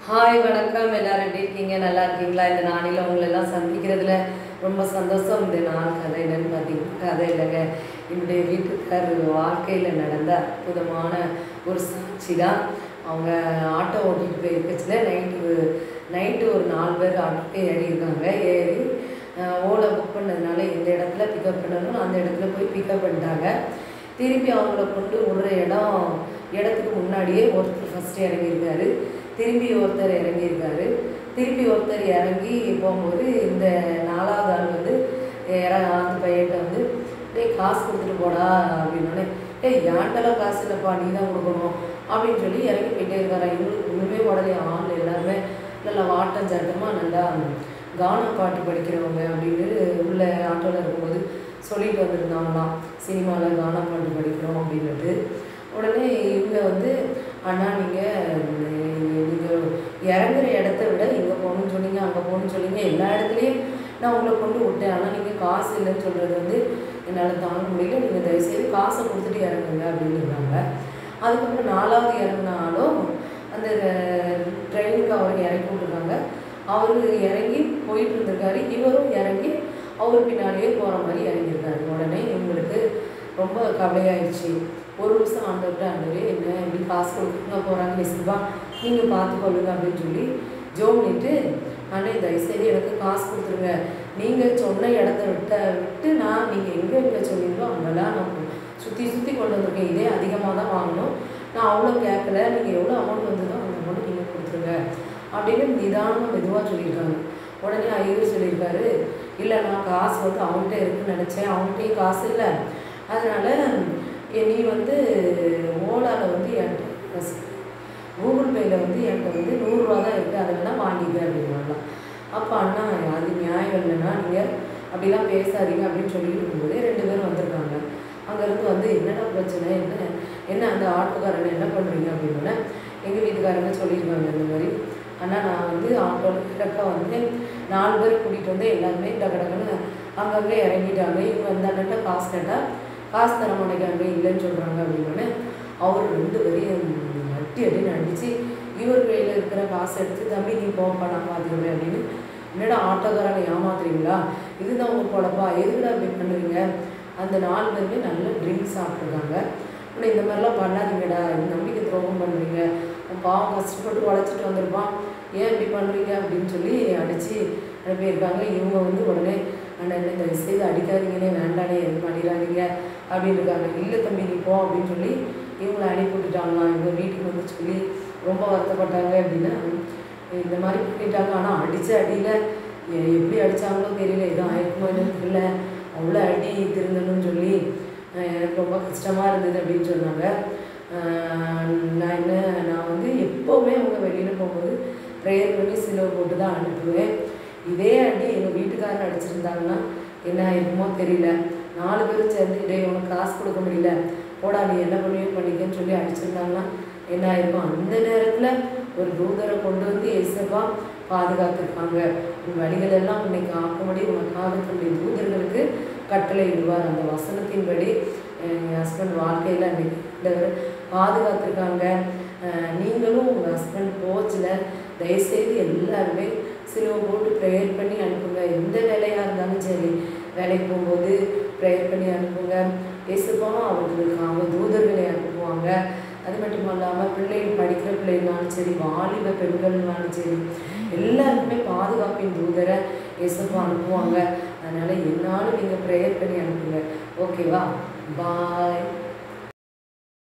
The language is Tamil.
ஹாய் வணக்கம். எல்லாரும் எப்படி இருக்கீங்க? நல்லா இருக்கீங்களா? இந்த நாளில் உங்களெல்லாம் சந்திக்கிறதுல ரொம்ப சந்தோஷம். இந்த நாள் கதை என்னன்னு பார்த்தீங்கன்னா, கதை இல்லைங்க, என்னுடைய வீட்டுக்காரர் வாழ்க்கையில் நடந்த அற்புதமான ஒரு சாட்சி தான். அவங்க ஆட்டோ ஓட்டிகிட்டு போயிருக்கச்சுல நைட்டு ஒரு 4 பேர் ஆட்டோக்கே ஏறியிருக்காங்க. ஏறி ஓலை புக் பண்ணதுனால எந்த இடத்துல பிக்கப் பண்ணணும் அந்த இடத்துல போய் பிக்கப் பண்ணிட்டாங்க. திருப்பி அவங்கள கொண்டு விடுற இடத்துக்கு முன்னாடியே ஒருத்தர் ஃபஸ்ட்டு இறங்கியிருக்காரு. திரும்பி ஒருத்தர் இறங்கியிருக்காரு. திருப்பி ஒருத்தர் இறங்கி போகும்போது இந்த 4வது ஆள் வந்து அந்த பையன்கிட்ட வந்து காசு கொடுத்துட்டு போடா அப்படின்னோடனே, ஏன்ட்டெல்லாம் காசு இல்லைப்பா, நீ தான் கொடுக்கணும் அப்படின்னு சொல்லி இறங்கி போயிட்டே இருக்காரா. இவங்களுக்கு ஒன்றுமே உடனே ஆள் எல்லாருமே நல்லா வாட்டம் சட்டமாக நல்லா கானா பாட்டு படிக்கிறவங்க அப்படின்னு உள்ள ஆட்டோவில் இருக்கும்போது சொல்லிட்டு வந்திருந்தாங்களாம், சினிமாவில் கானா பாட்டு படிக்கிறோம் அப்படின்ட்டு. உடனே இவங்க வந்து, அண்ணா நீங்கள் இறங்குற இடத்த விட இங்கே போகணும்னு சொன்னீங்க, அங்கே போகணும்னு சொன்னீங்க, எல்லா இடத்துலையும் நான் உங்களை கொண்டு விட்டேன், ஆனால் நீங்கள் காசு இல்லைன்னு சொல்கிறது வந்து என்னால் தாங்க முடியல, நீங்கள் தயவுசெய்து காசை கொடுத்துட்டு இறங்குங்க அப்படின்னு இருந்தாங்க. அதுக்கப்புறம் 4வது இறங்கினாலும் அந்த ட்ரெயினுக்கு அவருக்கு இறக்கி விட்டுருக்காங்க. அவர் இறங்கி போயிட்டு இருந்திருக்காரு. இவரும் இறங்கி அவர் பின்னாடியே போகிற மாதிரி இறங்கியிருக்காரு. உடனே இவங்களுக்கு ரொம்ப கவலையாயிடுச்சு. ஒரு நிமிஷம் ஆண்டவர்கிட்ட, ஆண்டவரே என்ன இப்படி காசு கொடுக்குங்க போகிறாங்க, நிச்சயமா நீங்கள் பார்த்துக்கொள்ளுங்க அப்படின்னு சொல்லி ஜோம் பண்ணிட்டு, ஆனால் தயவுசெய்து எனக்கு காசு கொடுத்துருங்க, நீங்கள் சொன்ன இடத்த விட்டு நான் நீங்கள் எங்கே சொன்னீங்களோ அங்கெல்லாம் நான் சுற்றி கொண்டு வந்திருக்கேன், இதே அதிகமாக தான் வாங்கணும், நான் அவ்வளோ கேட்கல, நீங்கள் எவ்வளோ அமௌண்ட் வந்ததோ அந்த அமௌண்ட் நீங்கள் கொடுத்துருங்க அப்படின்னு நிதானமாக மெதுவாக சொல்லியிருக்காங்க. உடனே ஐயர் சொல்லியிருக்காரு, இல்லை நான் காசு வந்து அவங்ககிட்ட இருக்குன்னு நினச்சேன், அவங்ககிட்டையும் காசு இல்லை, அதனால் நீ வந்து ஓலாவில் வந்து என்கிட்ட கூகுள் பேயில் வந்து என்கிட்ட வந்து 100 ரூபா தான் இருக்குது, அதை வேணால் வாங்கிக்க அப்படின்னாலாம். அப்போ அண்ணா அது நியாயம் இல்லைன்னா நீங்கள் அப்படிலாம் பேசாதீங்க அப்படின்னு சொல்லிட்டு இருக்கும்போதே 2 பேரும் வந்திருக்காங்க. அங்கேருந்து வந்து என்னடா பிரச்சனை, என்ன அந்த ஆட்டோக்காரனை என்ன பண்ணுறீங்க அப்படின்னா, எங்கள் வீட்டுக்காரங்க சொல்லியிருக்காங்க இந்த மாதிரி, அண்ணா நான் வந்து ஆட்டோவில் கிடக்க வந்து 4 பேர் கூட்டிகிட்டு வந்து எல்லாருமே டக்குன்னு அங்கங்கே இறங்கிட்டாங்க. இவங்க அந்த அண்ணன்ட்ட காசு கேட்டால் காசு தர மாட்டேங்கிறாங்க, இல்லைன்னு சொல்கிறாங்க அப்படின்னோடனே அவர் 2 பேரையும் அப்படின்னு அடித்து இவர் கையில் இருக்கிற காசை எடுத்து, தம்பி நீ போப்பா நான் பார்த்துக்கிறேன் அப்படின்னு, என்னடா ஆட்டோக்காரனை ஏமாத்துறீங்களா, இதுதான் உங்கள் பொழப்பா, எதுக்குடா அப்படி பண்ணுறீங்க, அந்த 4 பேருமே நல்ல ட்ரிங்க்ஸ் சாப்பிட்ருக்காங்க. ஆனால் இந்த மாதிரிலாம் பண்ணாதீங்கடா, இந்த நம்பிக்கை துரோகம் பண்ணுறீங்க, பாவம் கஷ்டப்பட்டு உழைச்சிட்டு வந்திருப்பான், ஏன் இப்படி பண்ணுறீங்க அப்படின்னு சொல்லி அடித்து அனுப்பியிருக்காங்க. இவங்க வந்து உடனே அண்ணன் என்ன தயவுசெய்து அடிக்காதீங்கன்னே, வேண்டானே எதுவும் பண்ணிடாதீங்க அப்படின்னு இருக்காங்க. இல்லை தம்பி நீ போ அப்படின்னு சொல்லி இவங்களை அனுப்பி விட்டுட்டாங்களாம். இவங்க வீட்டுக்கு வந்து சொல்லி ரொம்ப வருத்தப்பட்டாங்க. அப்படின்னா இந்த மாதிரி பண்ணிட்டாங்க. ஆனால் அடித்த அடியில் எப்படி அடித்தாங்களோ தெரியல, எதுவும் ஆயிருக்குமோ என்னன்னு தெரியல, அவ்வளோ அடி திருந்தணும்னு சொல்லி எனக்கு ரொம்ப கஷ்டமாக இருந்தது அப்படின்னு சொன்னாங்க. நான் வந்து எப்போவுமே அவங்க வெளியில் போகும்போது ப்ரேயர் பண்ணி சிலுவை போட்டு தான் அனுப்புவேன். இதே அடி எங்கள் வீட்டுக்காரர் அடிச்சிருந்தாங்கன்னா என்ன ஆயிருக்குமோ தெரியல. 4 பேரும் சேர்ந்து உனக்கு காசு கொடுக்க முடியல, போடா நீ என்ன பண்ணியோ பண்ணிக்கன்னு சொல்லி அடிச்சிருந்தாங்கன்னா என்ன ஆயிருக்கும். அந்த நேரத்தில் ஒரு தூதரை கொண்டு வந்து இயேசுப்பா பாதுகாத்துருக்காங்க. உன் வழிகளெல்லாம் உன்னை காக்கும்படி உனக்காக தன்னுடைய தூதர்களுக்கு கட்டளை இடுவார். அந்த வசனத்தின்படி என் ஹஸ்பண்ட் வாழ்க்கையில் அன்றைக்கி பாதுகாத்துருக்காங்க. நீங்களும் உங்கள் ஹஸ்பண்ட் போச்சில் தயவுசெய்து எல்லாருமே சிலுவை போட்டு ப்ரேயர் பண்ணி அனுப்புங்க. எந்த வேலையாக இருந்தாலும் சரி, வேலைக்கு போகும்போது ப்ரேயர் பண்ணி அனுப்புங்க. இயேசுப்பா அவர்களுக்காக தூதர்களை அனுப்புவாங்க. அது மட்டும் இல்லாமல் பிள்ளைகள் படிக்கிற பிள்ளைகளாலும் சரி, வாலிப பெண்கள்னாலும் சரி, எல்லாருக்குமே பாதுகாப்பின் தூதரை இயேசுப்பா அனுப்புவாங்க. அதனால் என்னாலும் நீங்கள் ப்ரேயர் பண்ணி அனுப்புங்க. ஓகேவா? பாய்.